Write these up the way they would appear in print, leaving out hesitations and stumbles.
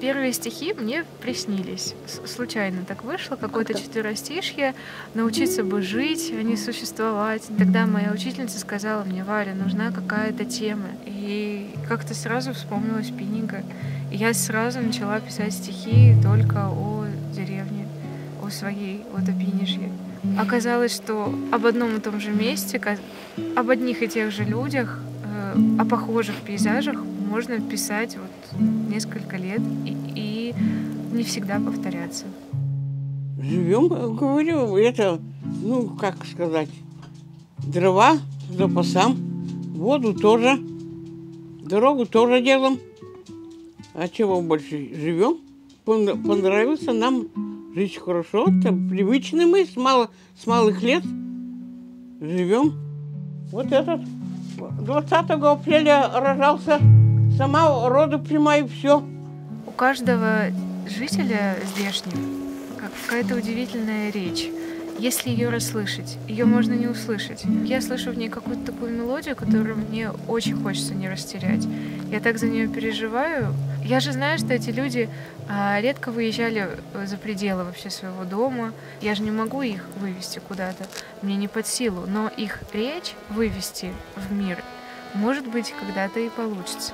Первые стихи мне приснились. Случайно так вышло, какое-то четверостишье. Научиться бы жить, а не существовать. Тогда моя учительница сказала мне: Варя, нужна какая-то тема. И как-то сразу вспомнилась Пиннига. И я сразу начала писать стихи только о деревне, о своей, о Топинежье. Оказалось, что об одном и том же месте, об одних и тех же людях, о похожих пейзажах можно писать вот несколько лет и не всегда повторяться. Живем, говорю, это, ну, как сказать, дрова запасам, воду тоже, дорогу тоже делаем. А чего больше? Живем. Понравился нам жить хорошо, там привычны мы с малых лет живем. Вот этот 20 апреля рожался, сама роду принимаю, все. У каждого жителя здешнего какая-то удивительная речь. Если ее расслышать, ее можно не услышать. Я слышу в ней какую-то такую мелодию, которую мне очень хочется не растерять. Я так за нее переживаю. Я же знаю, что эти люди редко выезжали за пределы вообще своего дома. Я же не могу их вывести куда-то. Мне не под силу. Но их речь вывести в мир, может быть, когда-то и получится.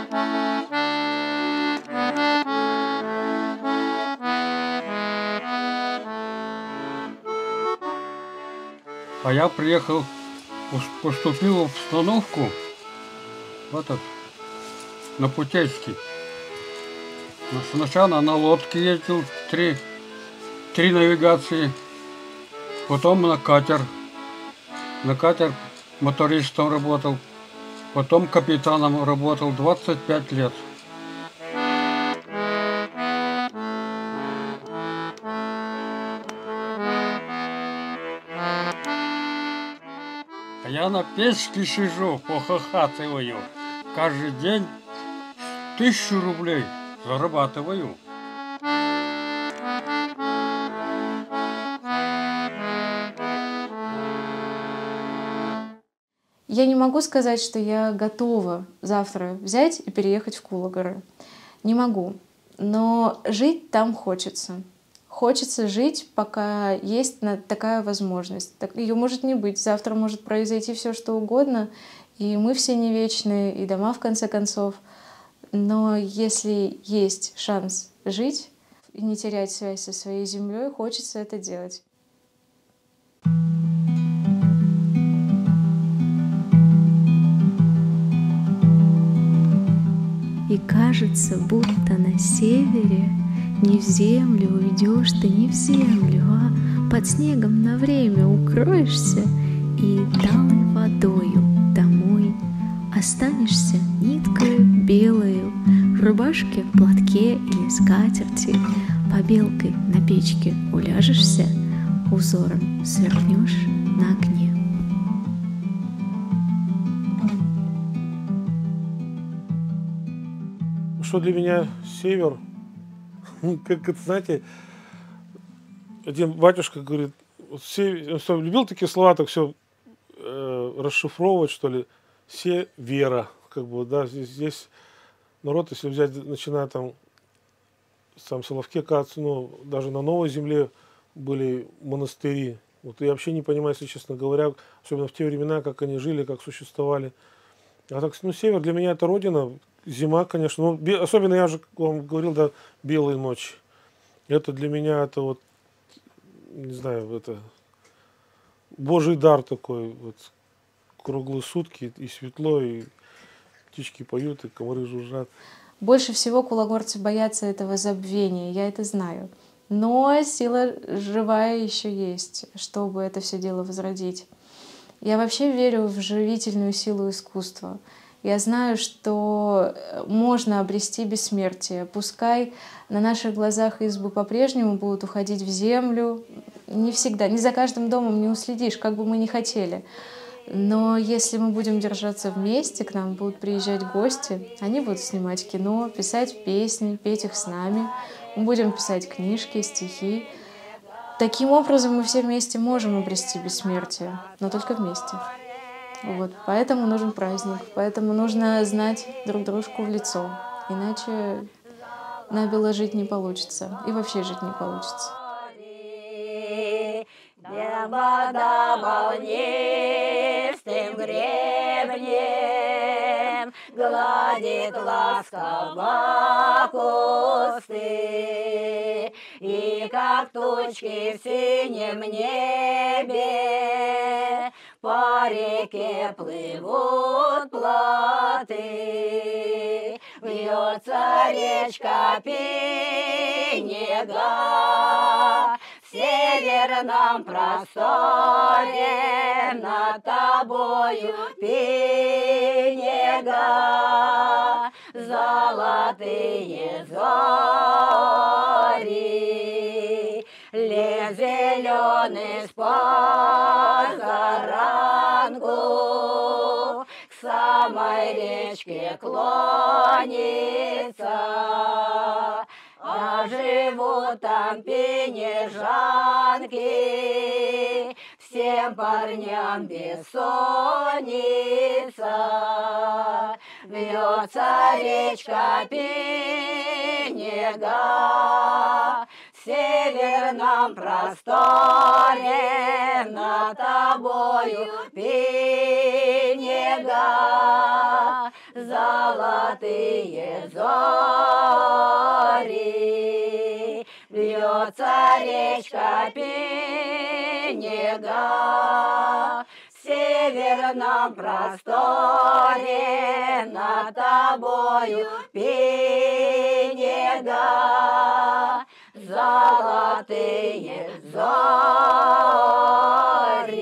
А я приехал, поступил в установку на Путейский. Сначала на лодке ездил, три навигации, потом на катер. На катер мотористом работал, потом капитаном работал 25 лет. Я на печке сижу, похохатываю. Каждый день 1000 рублей зарабатываю. Я не могу сказать, что я готова завтра взять и переехать в Кулагоры. Не могу. Но жить там хочется. Хочется жить, пока есть такая возможность. Ее может не быть. Завтра может произойти все, что угодно. И мы все не вечные, и дома в конце концов. Но если есть шанс жить и не терять связь со своей землей, хочется это делать. И кажется, будто на севере не в землю уйдешь ты, не в землю, а под снегом на время укроешься и талой водою домой останешься ниткою белою в рубашке, платке или скатерти, побелкой на печке уляжешься, узором сверкнешь на окне. Что для меня север, как это, знаете, один батюшка говорит, вот он любил такие слова, так все расшифровывать, что ли, вера, как бы, да, здесь народ, если взять, начиная там, сам Соловки, кажется, ну, даже на Новой Земле были монастыри. Вот я вообще не понимаю, если честно говоря, особенно в те времена, как они жили, как существовали. А так, ну, север для меня это родина. Зима, конечно, ну, особенно я же вам говорил, да, белые ночи. Это для меня, это вот, не знаю, это Божий дар такой, вот, круглые сутки, и светло, и птички поют, и комары жужжат. Больше всего кулагорцы боятся этого забвения, я это знаю. Но сила живая еще есть, чтобы это все дело возродить. Я вообще верю в живительную силу искусства. Я знаю, что можно обрести бессмертие. Пускай на наших глазах избы по-прежнему будут уходить в землю. Не всегда, не за каждым домом не уследишь, как бы мы ни хотели. Но если мы будем держаться вместе, к нам будут приезжать гости, они будут снимать кино, писать песни, петь их с нами. Мы будем писать книжки, стихи. Таким образом мы все вместе можем обрести бессмертие, но только вместе. Вот. Поэтому нужен праздник, поэтому нужно знать друг дружку в лицо. Иначе набело жить не получится. И вообще жить не получится. Вода волнистым гребнем гладит ласково кусты, и как тучки в синем небе по реке плывут плоты. Вьется речка Пенега в северном просторе, над тобою Пенега, золотые зори. Лес зеленый с позаранку к самой речке клонится, а живут там пенежанки, всем парням бессонница. Вьется речка Пенега в северном просторе, над тобою Пенега, золотые зори. Бьется речка Пенега в северном просторе, над тобою Пенега, золотые зори.